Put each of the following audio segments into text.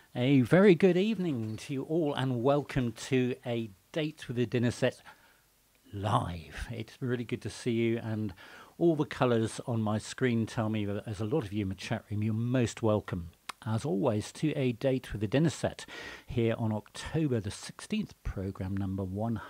A very good evening to you all and welcome to A Date with the Dinner Set live. It's really good to see you, and all the colours on my screen tell me that there's a lot of you in the chat room. You're most welcome, as always, to A Date with the Dinner Set here on October the 16th, programme number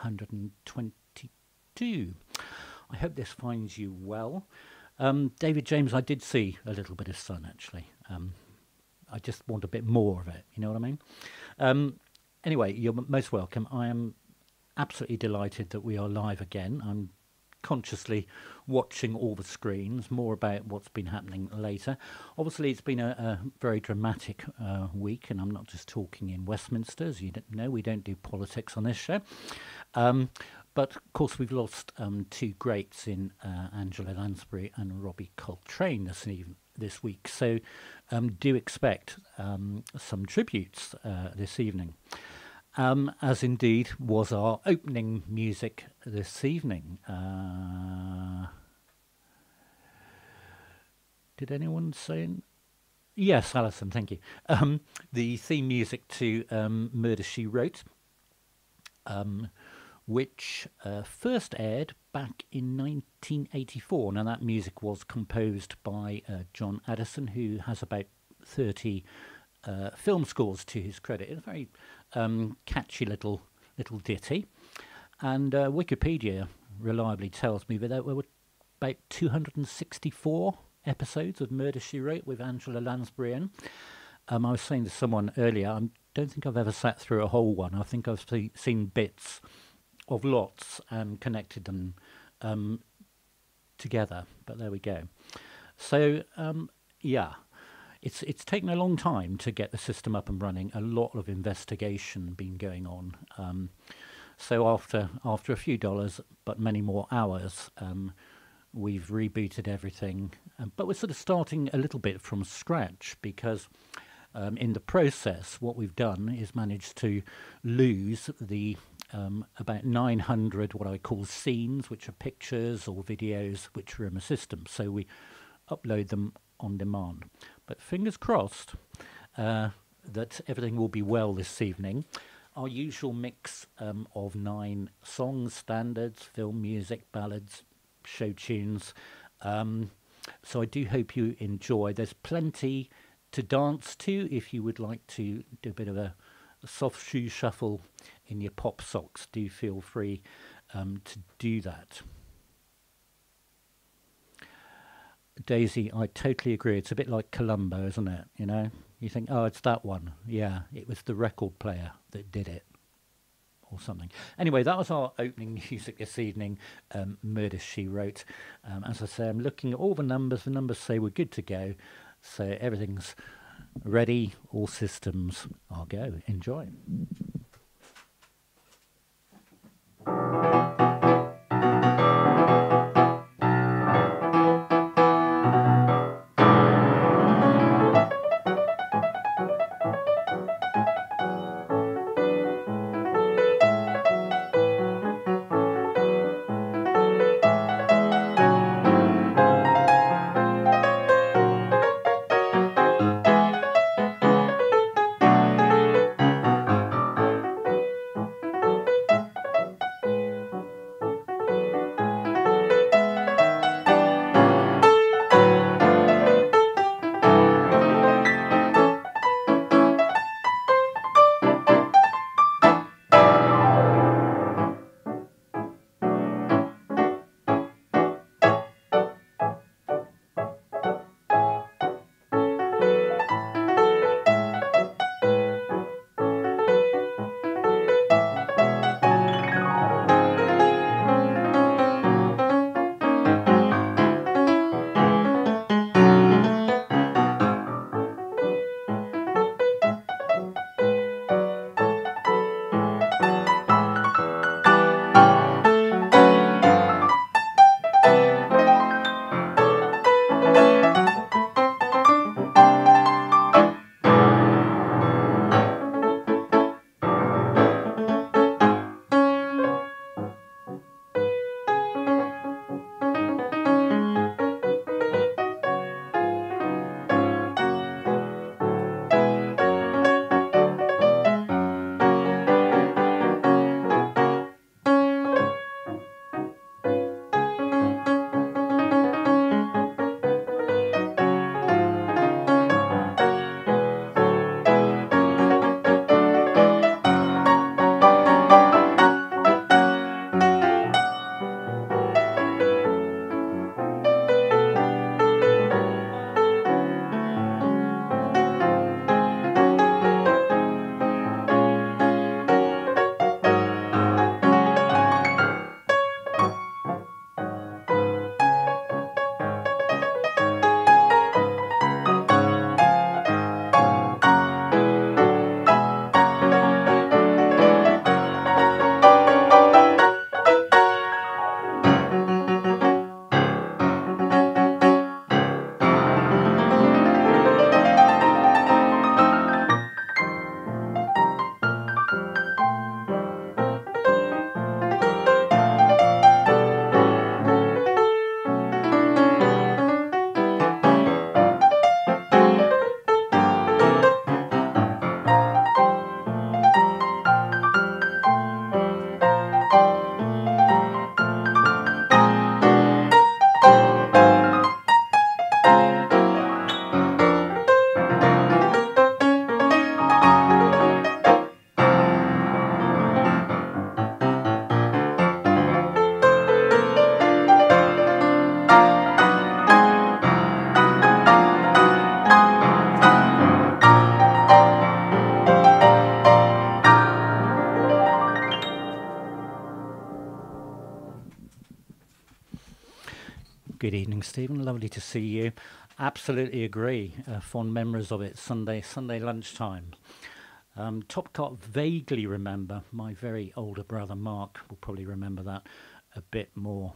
122. I hope this finds you well. David James, I did see a little bit of sun actually. I just want a bit more of it, you know what I mean? Anyway, you're most welcome. I am absolutely delighted that we are live again. I'm consciously watching all the screens, more about what's been happening later. Obviously, it's been a very dramatic week, and I'm not just talking in Westminster. As you know, we don't do politics on this show. But, of course, we've lost two greats in Angela Lansbury and Robbie Coltrane this week. So do expect some tributes this evening, as indeed was our opening music this evening. Did anyone say? Yes, Alison, thank you. The theme music to Murder, She Wrote, which first aired back in 1984. Now, that music was composed by John Addison, who has about 30 film scores to his credit. It's a very catchy little ditty. And Wikipedia reliably tells me that there were about 264 episodes of Murder, She Wrote with Angela Lansbury in. I was saying to someone earlier, I don't think I've ever sat through a whole one. I think I've seen bits of lots and connected them together, but there we go. So yeah, it's taken a long time to get the system up and running. A lot of investigation been going on. So after a few dollars, but many more hours, we've rebooted everything. But we're sort of starting a little bit from scratch because in the process, what we've done is managed to lose the about 900 what I call scenes, which are pictures or videos which are in the system. So we upload them on demand. But fingers crossed that everything will be well this evening. Our usual mix of 9 songs, standards, film music, ballads, show tunes. So I do hope you enjoy. There's plenty to dance to if you would like to do a bit of a soft shoe shuffle in your pop socks. Do feel free to do that. Daisy, I totally agree. It's a bit like Columbo, isn't it? You know, you think, oh, it's that one. Yeah, it was the record player that did it, or something. Anyway, that was our opening music this evening, Murder, She Wrote. As I say, I'm looking at all the numbers. The numbers say we're good to go. So everything's ready. All systems are go. Enjoy. evening, Stephen. Lovely to see you. Absolutely agree. Fond memories of it. Sunday lunchtime. Top Cat, vaguely remember. My very older brother Mark will probably remember that a bit more.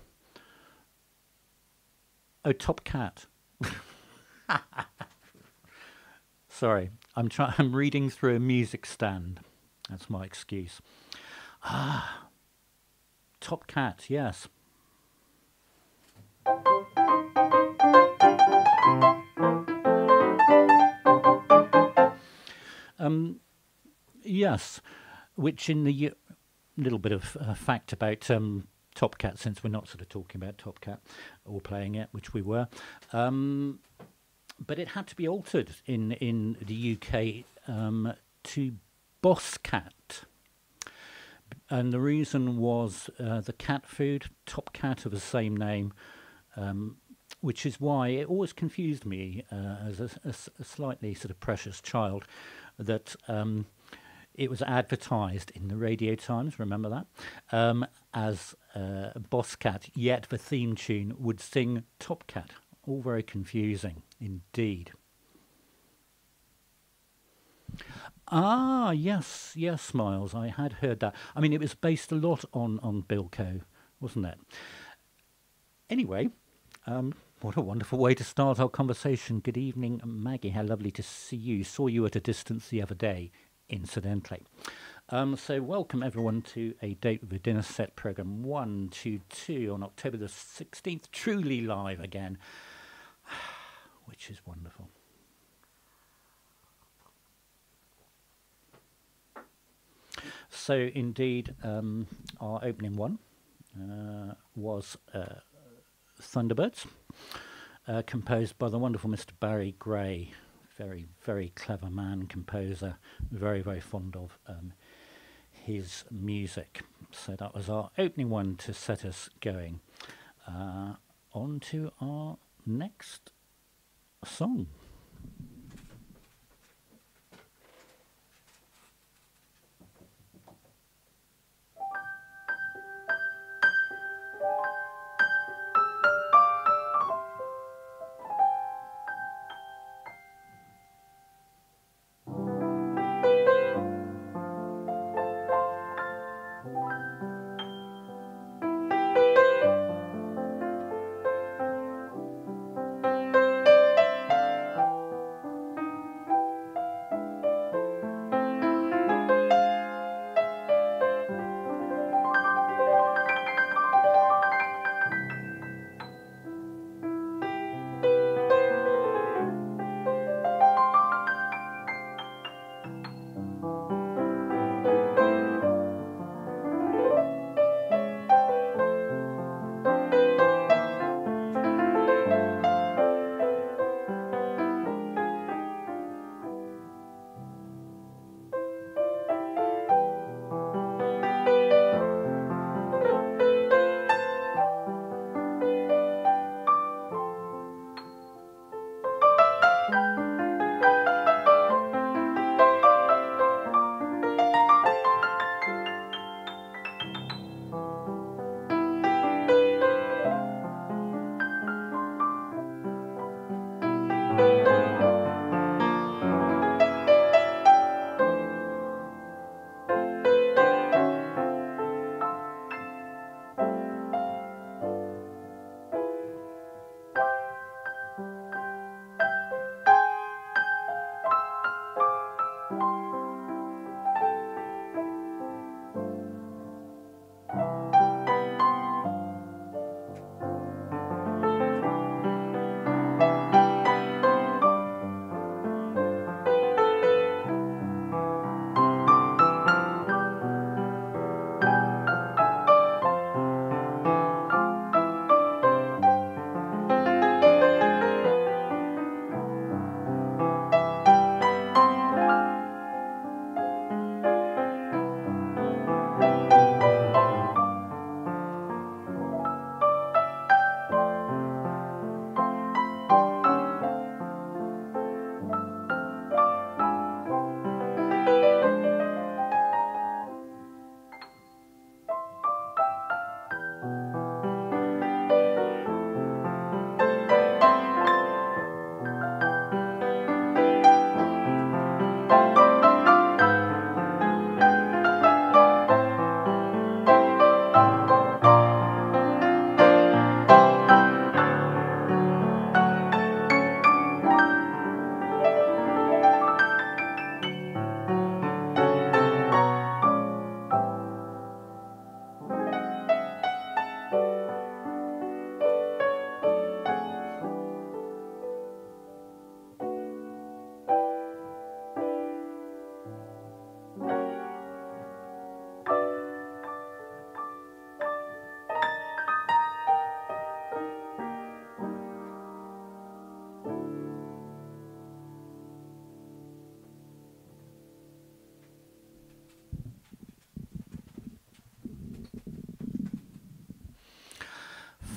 Oh, Top Cat. Sorry, I'm reading through a music stand. That's my excuse. Ah, Top Cat, yes. Yes, which in the little bit of fact about Top Cat, since we're not sort of talking about Top Cat or playing it, which we were, but it had to be altered in the UK to Boss Cat. And the reason was the cat food, Top Cat of the same name, which is why it always confused me as a slightly sort of precious child that it was advertised in the Radio Times, remember that, as Boss Cat, yet the theme tune would sing Top Cat. All very confusing indeed. Ah, yes, Miles, I had heard that. I mean, it was based a lot on Bilko, wasn't it? Anyway, what a wonderful way to start our conversation. Good evening, Maggie. How lovely to see you. Saw you at a distance the other day, incidentally. So welcome everyone to a Date with a Dinner Set programme 122 on October the 16th, truly live again, which is wonderful. So indeed, our opening one was Thunderbirds, composed by the wonderful Mr. Barry Gray. Very, very clever man, composer, very, very fond of his music. So that was our opening one to set us going. On to our next song.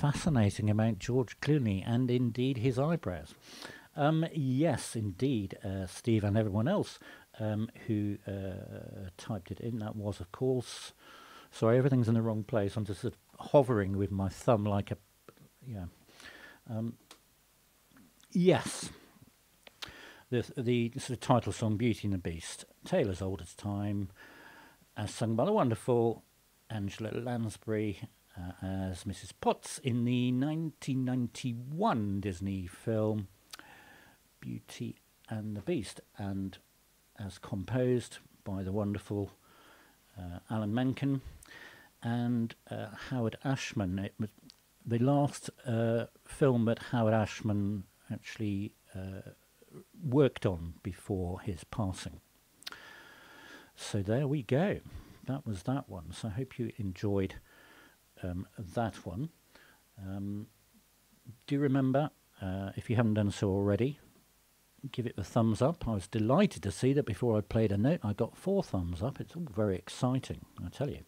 fascinating about George Clooney and indeed his eyebrows. Yes, indeed, Steve and everyone else who typed it in. That was, of course, sorry, everything's in the wrong place. I'm just sort of hovering with my thumb like a, yeah. Yes, the sort of title song, Beauty and the Beast, Tale as Old as Time, as sung by the wonderful Angela Lansbury as Mrs. Potts in the 1991 Disney film Beauty and the Beast, and as composed by the wonderful Alan Menken and Howard Ashman. It was the last film that Howard Ashman actually worked on before his passing. So there we go. That was that one. So I hope you enjoyed that one. Do remember, if you haven't done so already, give it the thumbs up. I was delighted to see that before I played a note I got 4 thumbs up. It's all very exciting, I tell you.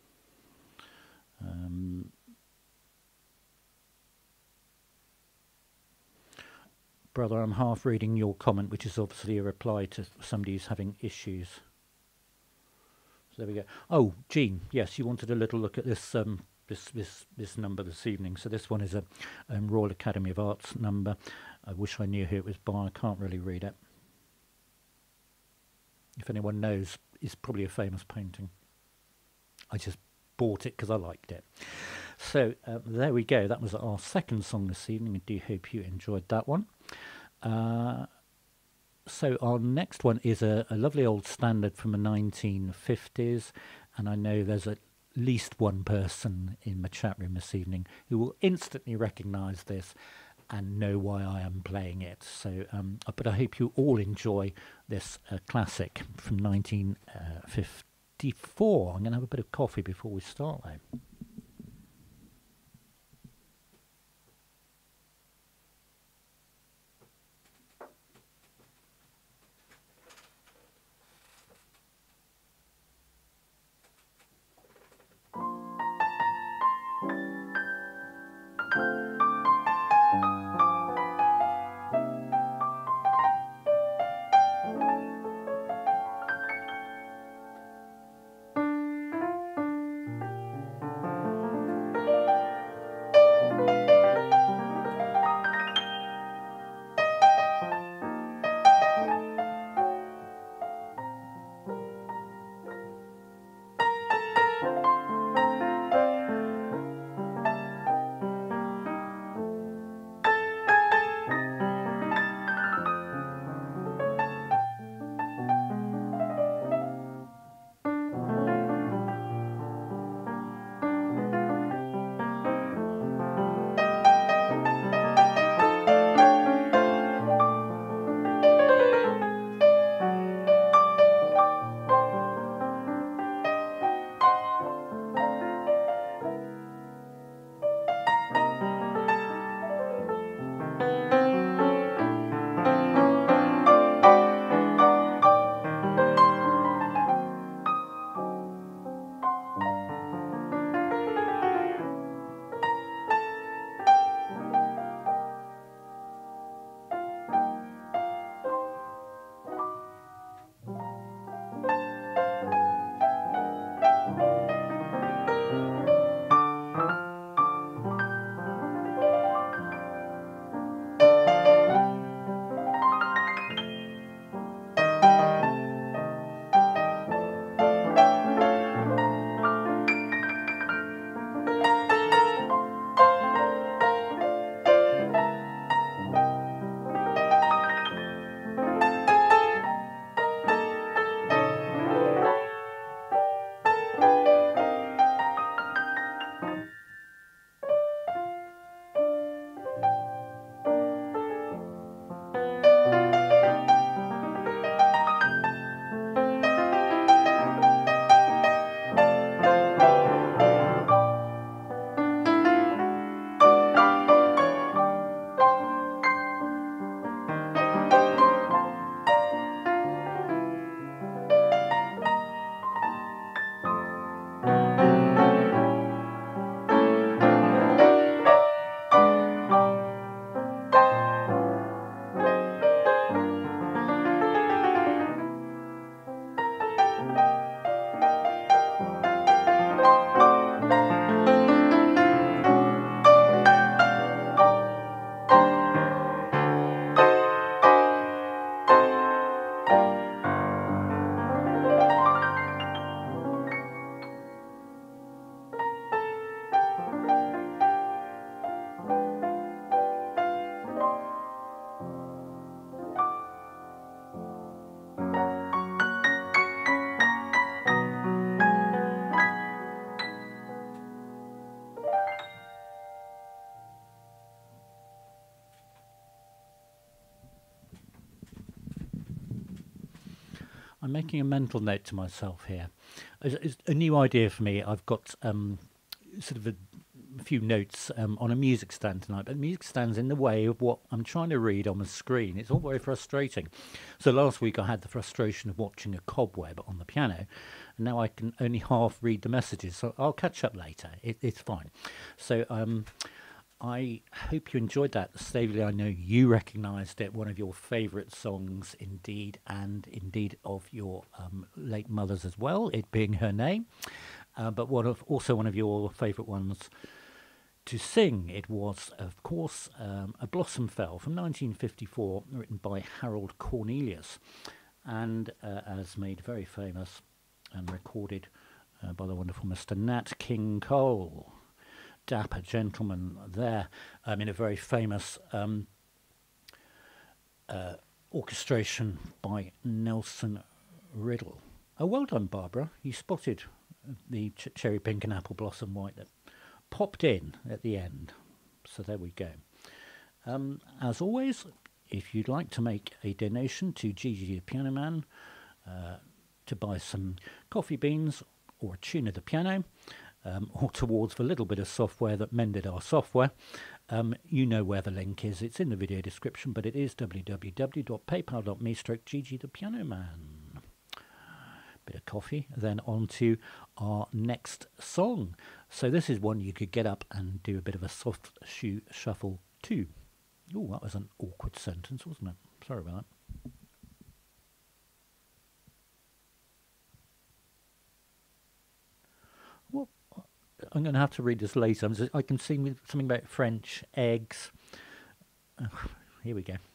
Brother, I'm half reading your comment, which is obviously a reply to somebody who's having issues. So there we go. Oh, Jean, yes, you wanted a little look at this this number this evening. So this one is a Royal Academy of Arts number. I wish I knew who it was by. I can't really read it. If anyone knows, it's probably a famous painting. I just bought it because I liked it. So there we go. That was our second song this evening. I do hope you enjoyed that one. So our next one is a lovely old standard from the 1950s, and I know there's at least one person in the chat room this evening who will instantly recognise this and know why I am playing it. So, but I hope you all enjoy this classic from 1954. I'm going to have a bit of coffee before we start, though. I'm making a mental note to myself here. It's a new idea for me. I've got sort of a few notes on a music stand tonight, but the music stand's in the way of what I'm trying to read on the screen. It's all very frustrating. So last week I had the frustration of watching a cobweb on the piano, and now I can only half read the messages, so I'll catch up later. It's fine. So I hope you enjoyed that. Stavely, I know you recognised it, one of your favourite songs indeed, and indeed of your late mother's as well, it being her name. But also one of your favourite ones to sing. It was, of course, A Blossom Fell from 1954, written by Harold Cornelius, and as made very famous and recorded by the wonderful Mr. Nat King Cole. Dapper gentleman there, in a very famous orchestration by Nelson Riddle. Oh, well done, Barbara. You spotted the cherry pink and apple blossom white that popped in at the end. So there we go. As always, if you'd like to make a donation to Gigi the Piano Man to buy some coffee beans or a tune of the piano, or towards the little bit of software that mended our software, you know where the link is. It's in the video description, but it is www.paypal.me/Gigi the Piano Man. Bit of coffee, then on to our next song. So this is one you could get up and do a bit of a soft shoe shuffle to. Oh, that was an awkward sentence, wasn't it? Sorry about that. Well, I'm going to have to read this later. I can sing something about French eggs. Here we go.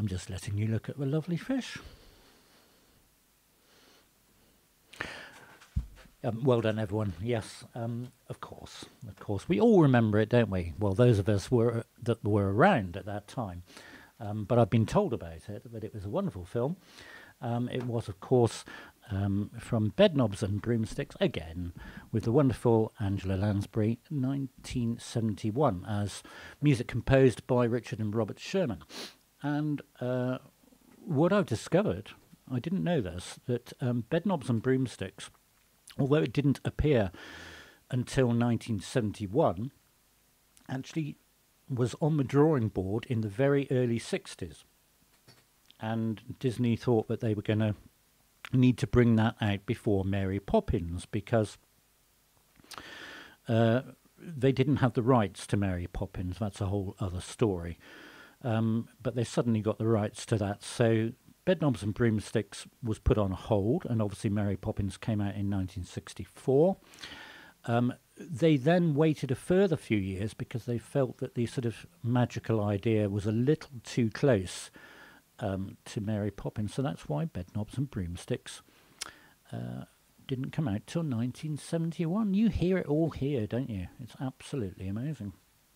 I'm just letting you look at the lovely fish. Well done, everyone. Yes, of course. We all remember it, don't we? Well, those of us that were around at that time. But I've been told about it, that it was a wonderful film. It was, of course, from Bedknobs and Broomsticks, again, with the wonderful Angela Lansbury, 1971, as music composed by Richard and Robert Sherman. And what I've discovered, I didn't know this, that Bedknobs and Broomsticks, although it didn't appear until 1971, actually was on the drawing board in the very early 60s. And Disney thought that they were going to need to bring that out before Mary Poppins, because they didn't have the rights to Mary Poppins. That's a whole other story. But they suddenly got the rights to that. So Bedknobs and Broomsticks was put on hold, and obviously Mary Poppins came out in 1964. They then waited a further few years because they felt that the sort of magical idea was a little too close to Mary Poppins. So that's why Bedknobs and Broomsticks didn't come out till 1971. You hear it all here, don't you? It's absolutely amazing.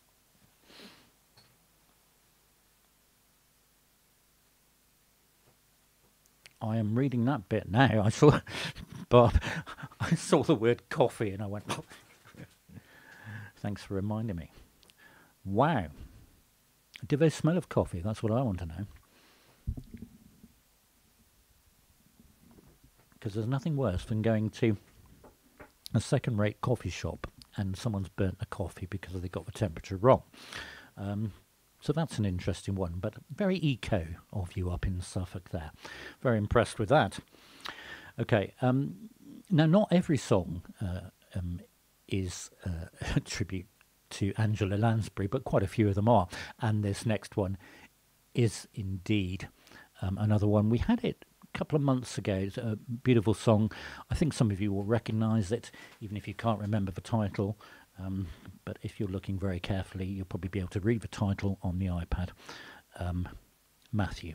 I am reading that bit now. I saw, Bob, I saw the word coffee and I went, oh. Thanks for reminding me. Wow. Do they smell of coffee? That's what I want to know. Because there's nothing worse than going to a second-rate coffee shop and someone's burnt a coffee because they got the temperature wrong. So that's an interesting one, but very eco of you up in Suffolk there. Very impressed with that. Okay, now not every song is a tribute to Angela Lansbury, but quite a few of them are. And this next one is indeed another one. We had it a couple of months ago. It's a beautiful song. I think some of you will recognise it, even if you can't remember the title. But if you're looking very carefully, you'll probably be able to read the title on the iPad. Matthew.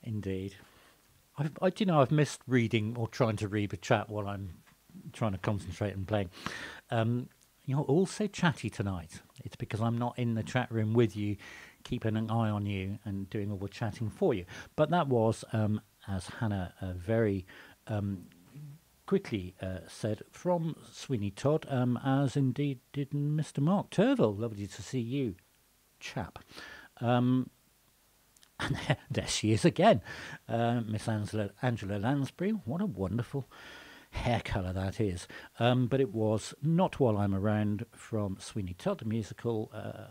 Indeed. Do you know, I've missed reading or trying to read the chat while I'm trying to concentrate and playing. You're all so chatty tonight. It's because I'm not in the chat room with you, keeping an eye on you and doing all the chatting for you. But that was, as Hannah very quickly said, from Sweeney Todd, as indeed did Mr. Mark Turville. Lovely to see you, chap. And there she is again, Miss Angela Lansbury. What a wonderful hair colour that is. But it was Not While I'm Around from Sweeney Todd, the musical,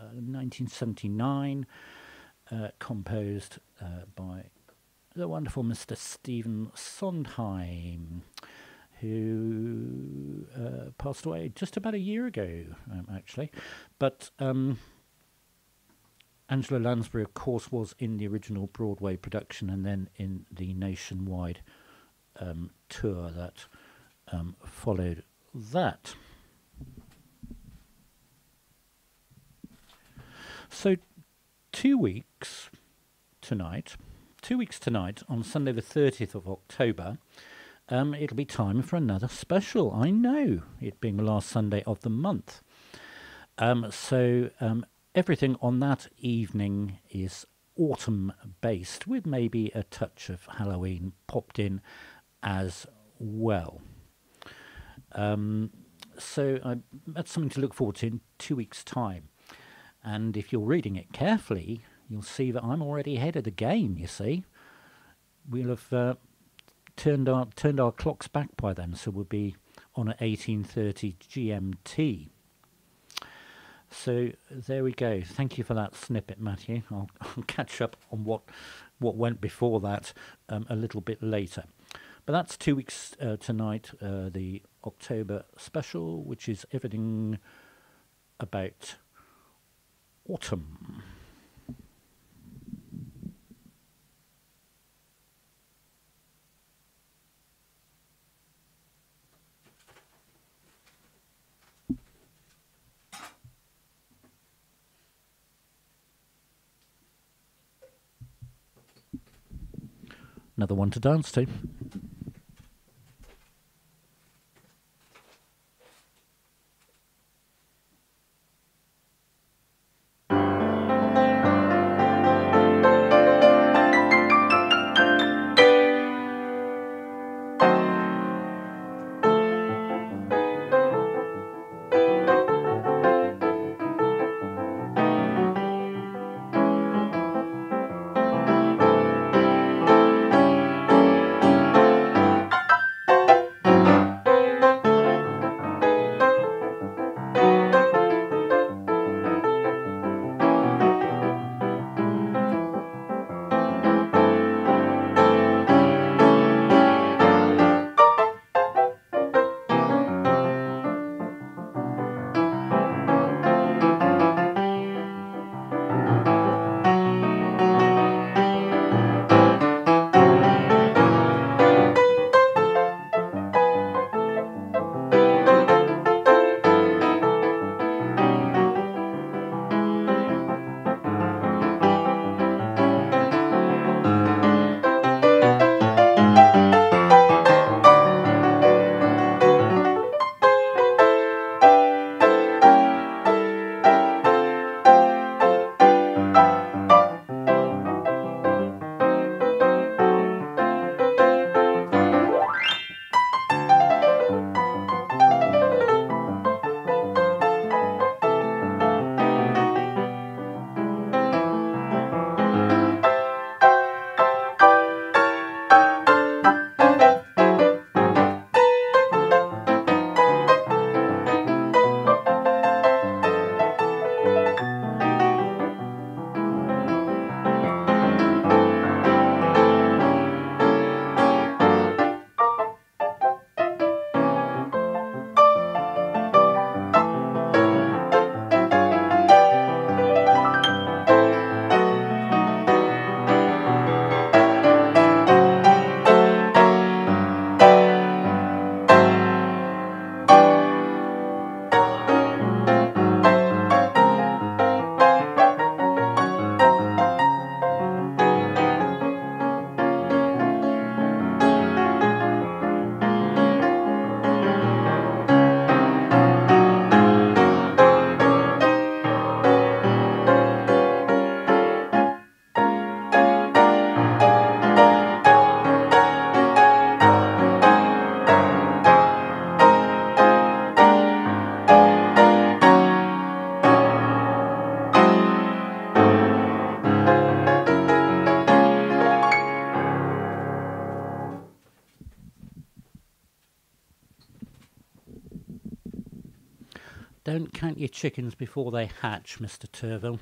1979, composed by the wonderful Mr. Stephen Sondheim, who passed away just about a year ago, actually. But Angela Lansbury, of course, was in the original Broadway production and then in the nationwide tour that followed that. So 2 weeks tonight, on Sunday the 30th of October, it'll be time for another special. I know, it being the last Sunday of the month. Everything on that evening is autumn-based, with maybe a touch of Halloween popped in as well. That's something to look forward to in 2 weeks' time. And if you're reading it carefully, you'll see that I'm already ahead of the game, you see. We'll have turned our clocks back by then, so we'll be on at 18:30 GMT. So there we go. Thank you for that snippet, Matthew. I'll catch up on what went before that a little bit later. But that's 2 weeks tonight, the October special, which is everything about autumn. Another one to dance to. Don't count your chickens before they hatch, Mr. Turville.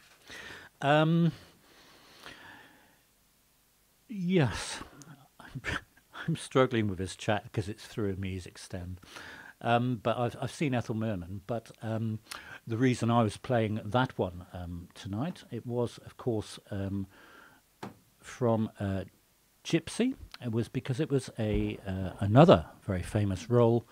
Yes, I'm struggling with this chat because it's through a music stand. But I've seen Ethel Merman. But the reason I was playing that one tonight, it was, of course, from Gypsy. It was because it was another very famous role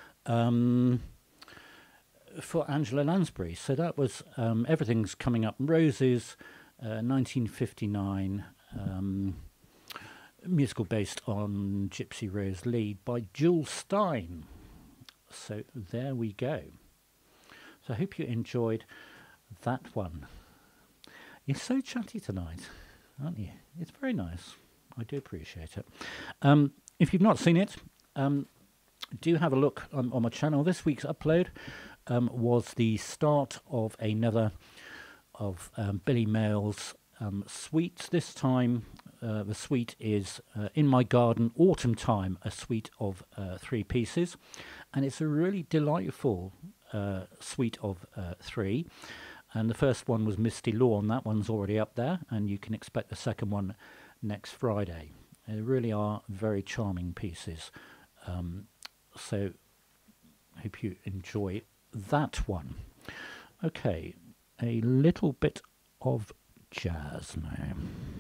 for Angela Lansbury. So that was Everything's Coming Up Roses, 1959. Musical based on Gypsy Rose Lead by Jules Stein. So there we go. So I hope you enjoyed that one. You're so chatty tonight, aren't you? It's very nice. I do appreciate it. If you've not seen it, do have a look on my channel. This week's upload was the start of another of Billy Mayall's suites. This time the suite is In My Garden Autumn Time, a suite of 3 pieces, and it's a really delightful suite of 3. And the first one was Misty Lawn. That one's already up there, and you can expect the second one next Friday. They really are very charming pieces, so hope you enjoy that one. Okay, a little bit of jazz now.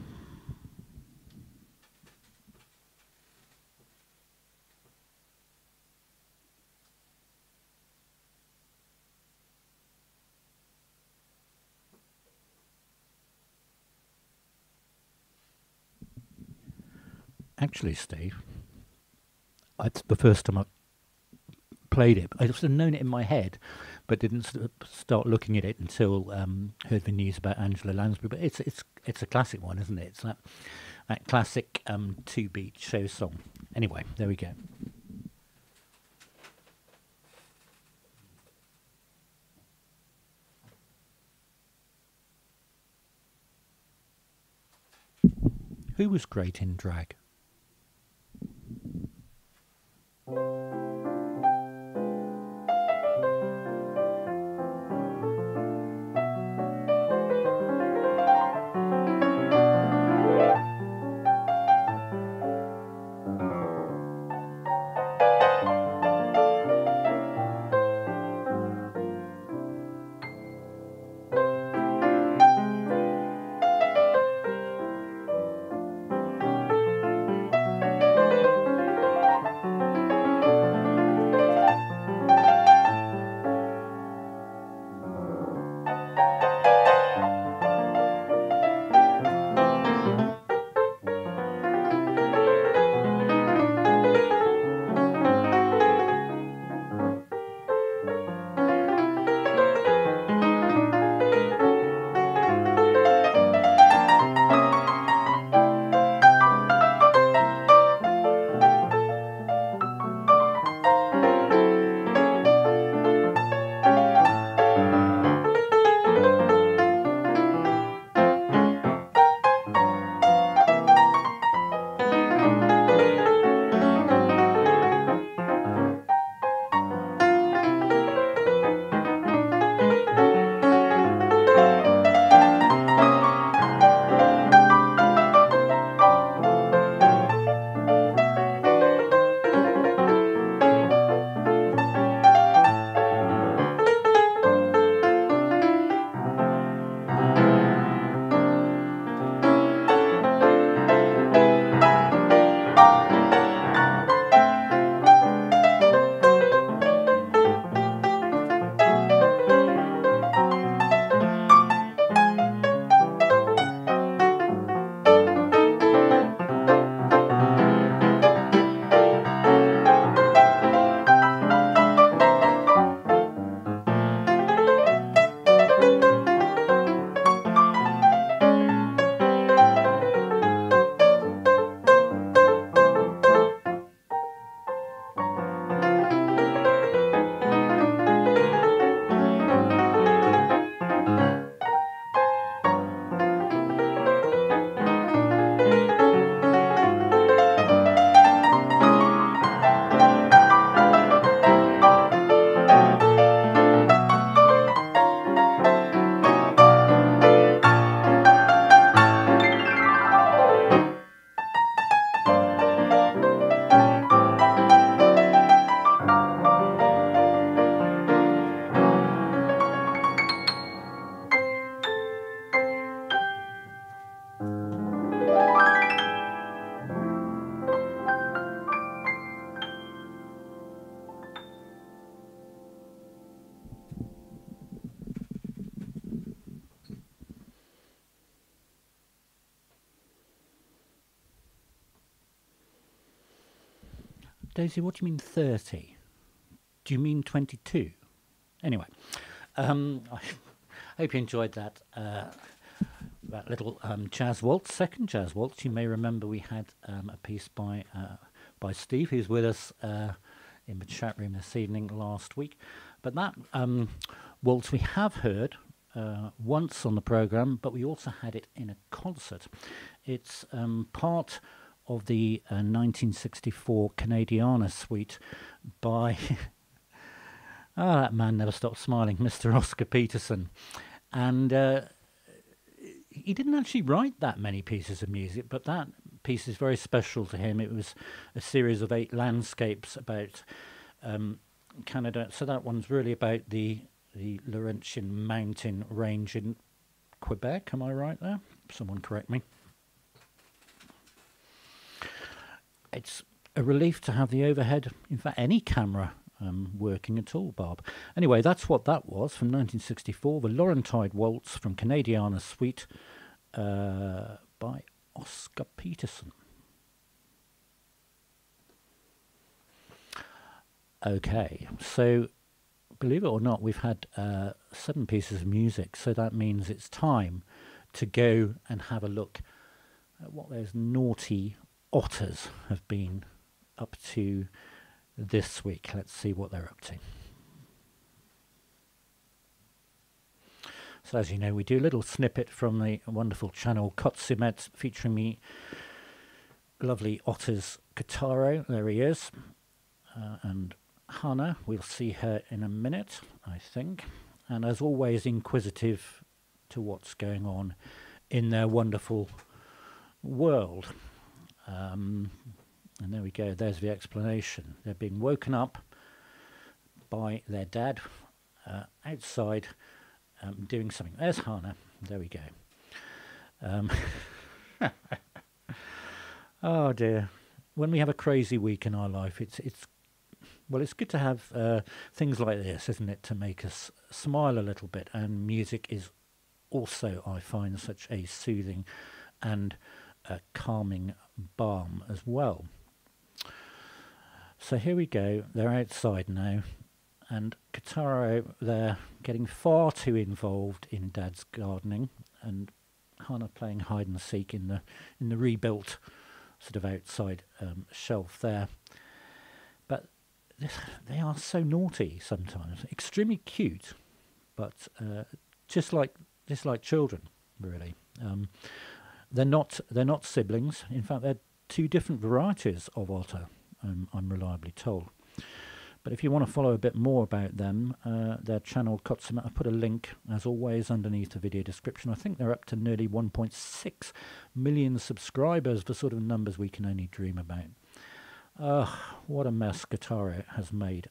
Actually, Steve, it's the first time I played it. I'd sort of known it in my head, but didn't start looking at it until heard the news about Angela Lansbury. But it's a classic one, isn't it? It's that classic 2-beat show song. Anyway, there we go. Who was great in drag? Daisy, what do you mean 30? Do you mean 22? Anyway, I hope you enjoyed that little jazz waltz, second jazz waltz. You may remember we had a piece by Steve, who's with us in the chat room this evening last week. But that waltz we have heard once on the programme, but we also had it in a concert. It's part of the 1964 Canadiana suite by, that man never stopped smiling, Mr. Oscar Peterson. And he didn't actually write that many pieces of music, but that piece is very special to him. It was a series of 8 landscapes about Canada. So that one's really about the Laurentian mountain range in Quebec. Am I right there? Someone correct me. It's a relief to have the overhead, in fact, any camera working at all, Bob. Anyway, that's what that was from 1964, the Laurentide Waltz from Canadiana Suite by Oscar Peterson. Okay, so believe it or not, we've had 7 pieces of music, so that means it's time to go and have a look at what those naughty otters have been up to this week. Let's see what they're up to. So as you know, we do a little snippet from the wonderful channel Kotsumet featuring me lovely otters Kataro. There he is. And Hannah, we'll see her in a minute, I think. And as always, inquisitive to what's going on in their wonderful world. And there we go, there's the explanation. They're being woken up by their dad outside doing something. There's Hannah, there we go. Oh dear, when we have a crazy week in our life, it's good to have things like this, isn't it, to make us smile a little bit. And music is also, I find, such a soothing and a calming balm as well. So here we go, they're outside now, and Kataro, they're getting far too involved in Dad's gardening, and Hannah playing hide and seek in the rebuilt sort of outside shelf there. But they are so naughty sometimes, extremely cute, but just like children, really. They're not siblings. In fact, they're 2 different varieties of otter, I'm reliably told. But if you want to follow a bit more about them, their channel Kotsumet, I put a link, as always, underneath the video description. I think they're up to nearly 1.6 million subscribers, the sort of numbers we can only dream about. What a mess Kataro has made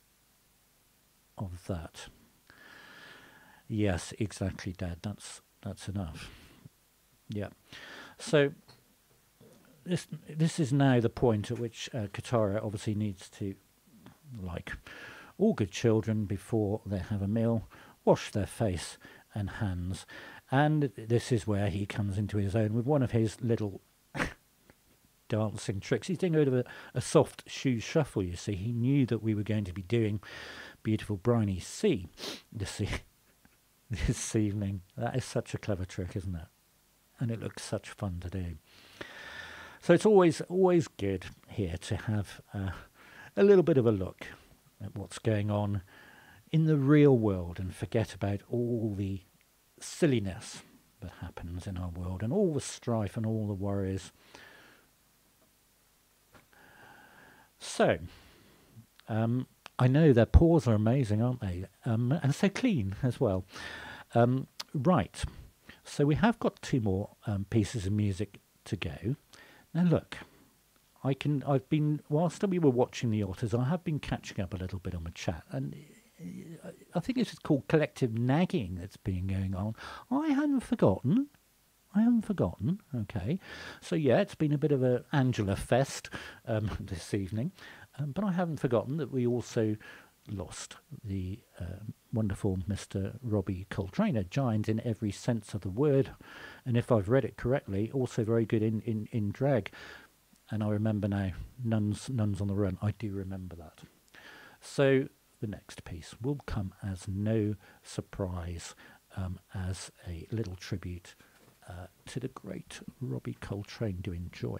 of that. Yes, exactly, Dad. That's enough. Yeah. So this is now the point at which Kataro obviously needs to, like all good children before they have a meal, wash their face and hands. And this is where he comes into his own with one of his little dancing tricks. He's doing a bit of a soft shoe shuffle, you see. He knew that we were going to be doing Beautiful Briny Sea this evening. That is such a clever trick, isn't it? And it looks such fun to do. So it's always good here to have a little bit of a look at what's going on in the real world and forget about all the silliness that happens in our world and all the strife and all the worries. So, I know their paws are amazing, aren't they? And so clean as well. Right, so we have got 2 more pieces of music to go. Now look, I've been, whilst we were watching the otters, I have been catching up a little bit on the chat, and I think this is called collective nagging that's been going on. I haven't forgotten, okay. So yeah, it's been a bit of an Angela fest this evening, but I haven't forgotten that we also lost the wonderful Mr. Robbie Coltrane, a giant in every sense of the word, and if I've read it correctly, also very good in drag. And I remember now, Nuns on the Run. I do remember that. So the next piece will come as no surprise, as a little tribute to the great Robbie Coltrane. Do enjoy.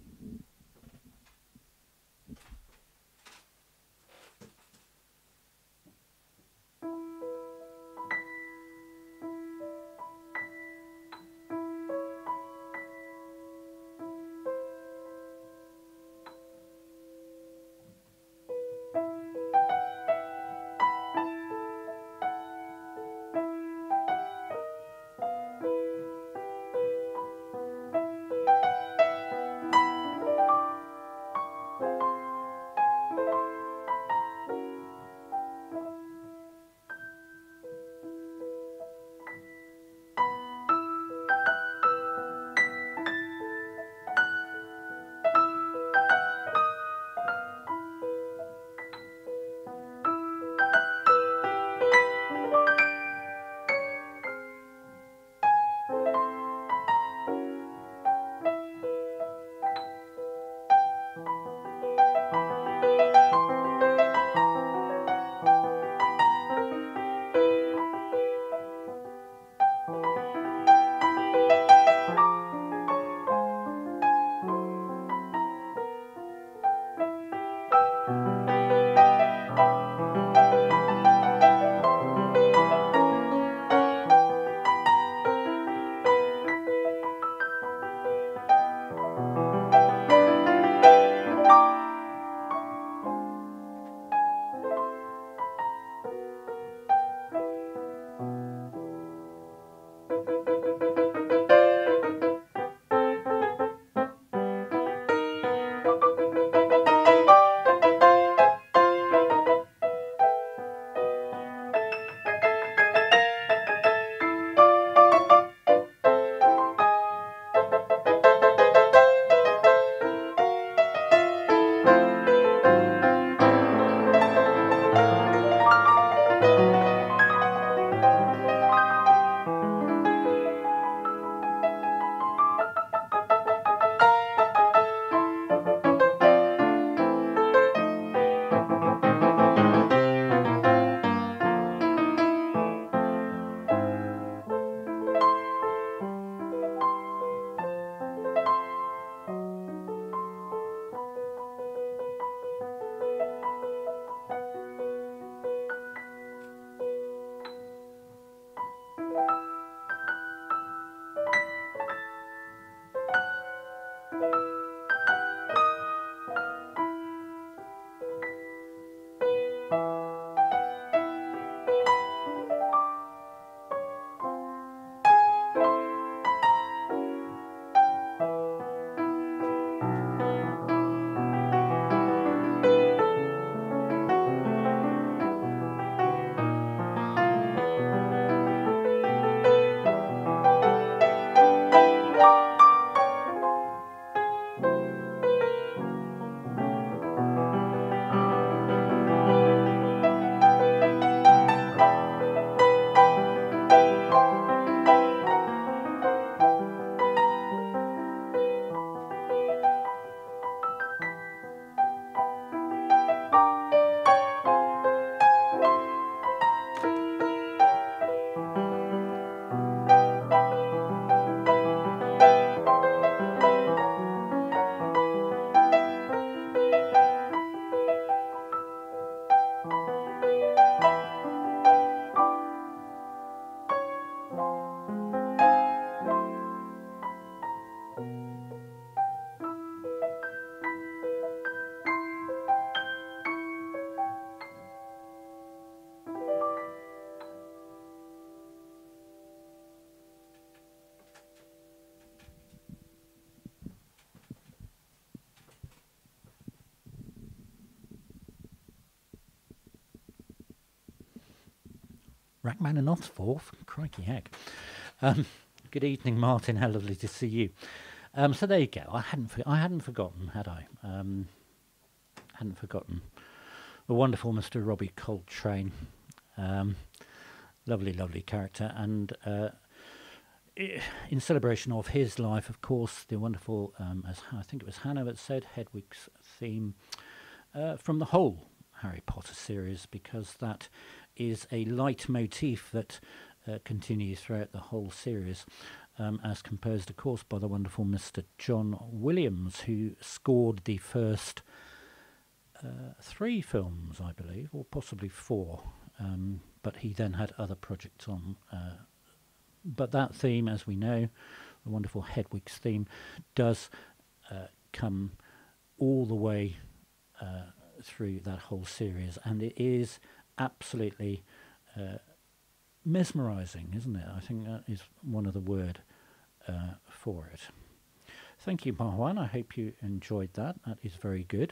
Rachmaninoff, crikey heck. Good evening, Martin. How lovely to see you. So there you go. I hadn't forgotten, had I? Hadn't forgotten the wonderful Mr. Robbie Coltrane. Lovely, lovely character, and in celebration of his life, of course, the wonderful, as I think it was Hannah that said, Hedwig's theme from the whole Harry Potter series, because that is a leitmotif that continues throughout the whole series, as composed, of course, by the wonderful Mr. John Williams, who scored the first 3 films, I believe, or possibly 4, but he then had other projects on. But that theme, as we know, the wonderful Hedwig's theme, does come all the way through that whole series, and it is absolutely mesmerising, isn't it? I think that is one of the word for it. Thank you, Marwan. I hope you enjoyed that. That is very good.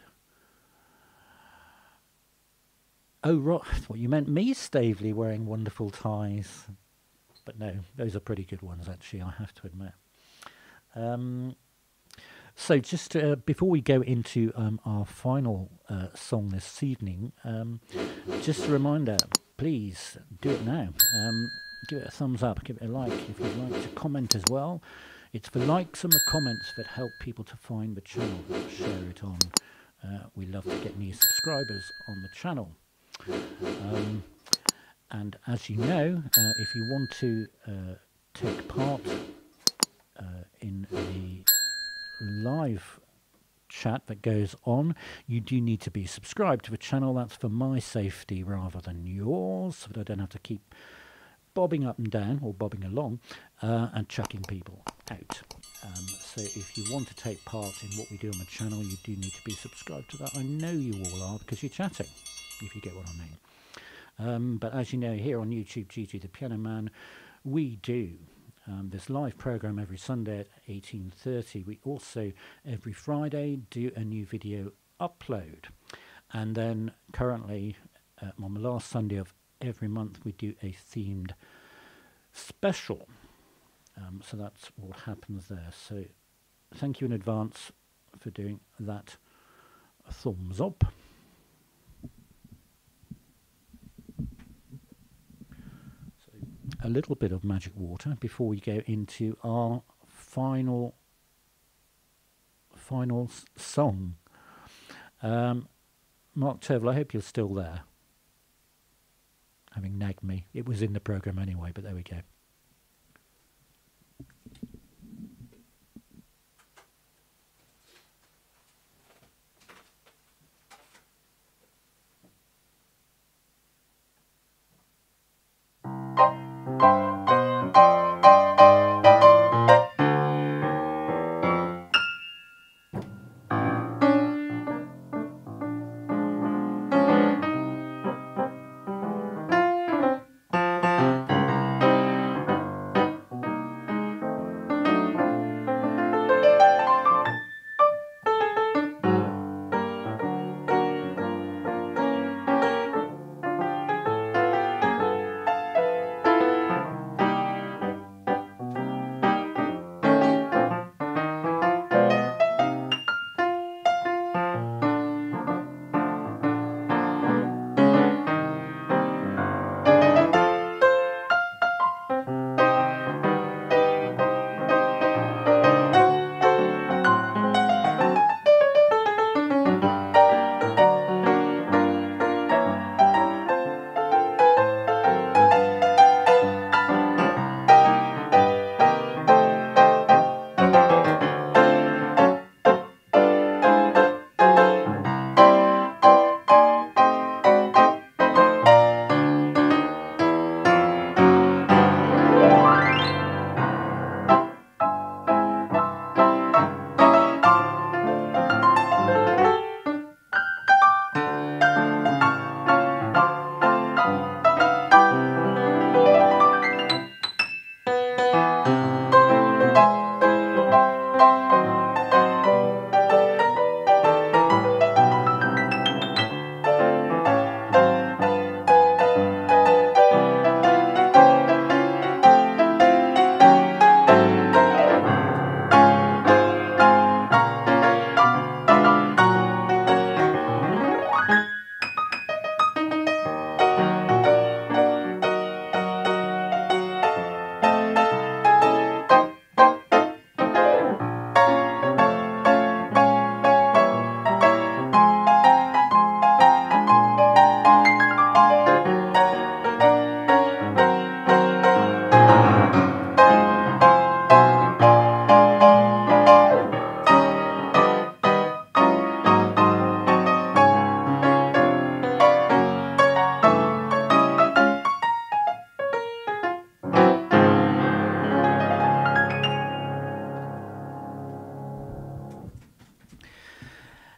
Oh, right. Well, you meant me, Stavely, wearing wonderful ties. But no, those are pretty good ones, actually, I have to admit. So just before we go into our final song this evening, just a reminder, please do it now. Give it a thumbs up, give it a like if you'd like to comment as well. It's the likes and the comments that help people to find the channel, share it on. We love to get new subscribers on the channel. And as you know, if you want to take part in the live chat that goes on, you do need to be subscribed to the channel. That's for my safety rather than yours, so that I don't have to keep bobbing up and down, or bobbing along, and chucking people out. So if you want to take part in what we do on the channel, you do need to be subscribed to that. I know you all are, because you're chatting, if you get what I mean. But as you know, here on YouTube, Gigi the Piano Man, we do this live program every Sunday at 18:30. We also, every Friday, do a new video upload. And then currently, on the last Sunday of every month, we do a themed special. So that's what happens there. So thank you in advance for doing that. Thumbs up. A little bit of magic water before we go into our final song. Mark Tervel, I hope you're still there, having nagged me. It was in the programme anyway, but there we go.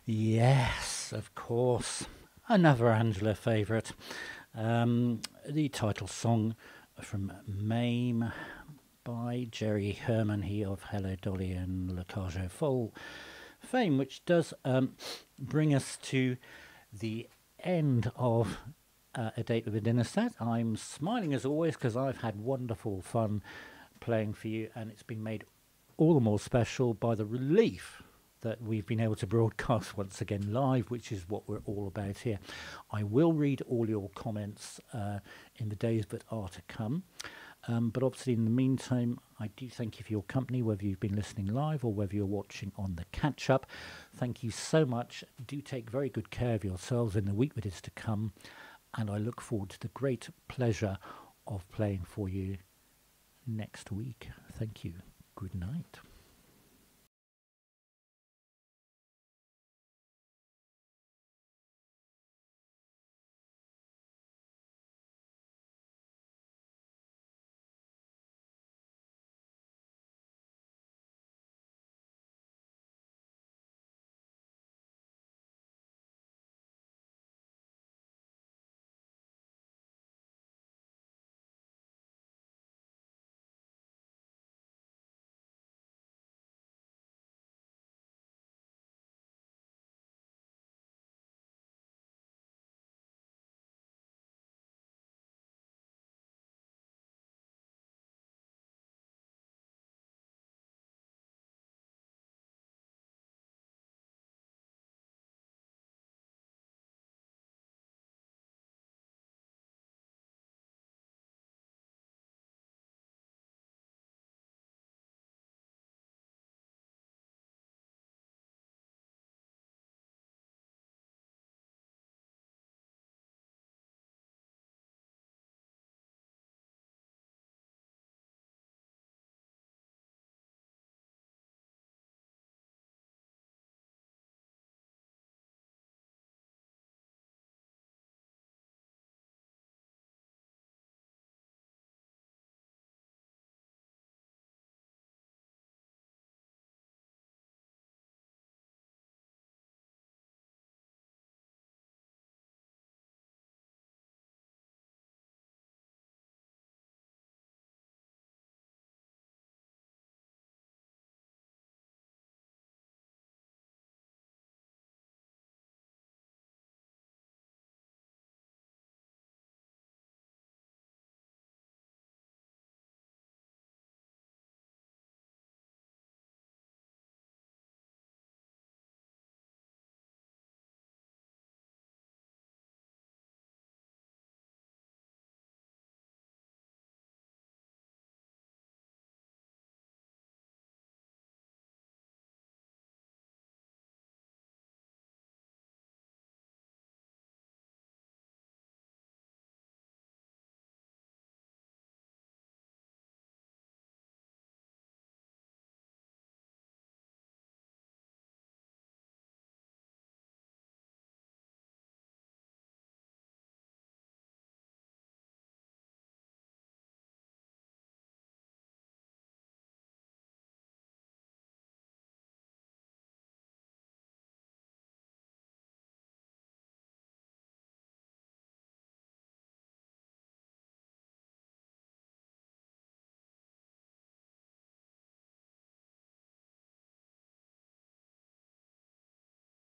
Yes, of course. Another Angela favourite. The title song from Mame by Jerry Herman, he of Hello Dolly and Le Cargo Full fame, which does bring us to the end of A Date with a Dinner Set. I'm smiling as always because I've had wonderful fun playing for you, and it's been made all the more special by the relief that we've been able to broadcast once again live, which is what we're all about here. I will read all your comments in the days that are to come. But obviously in the meantime, I do thank you for your company, whether you've been listening live or whether you're watching on the catch-up. Thank you so much. Do take very good care of yourselves in the week that is to come, and I look forward to the great pleasure of playing for you next week. Thank you. Good night.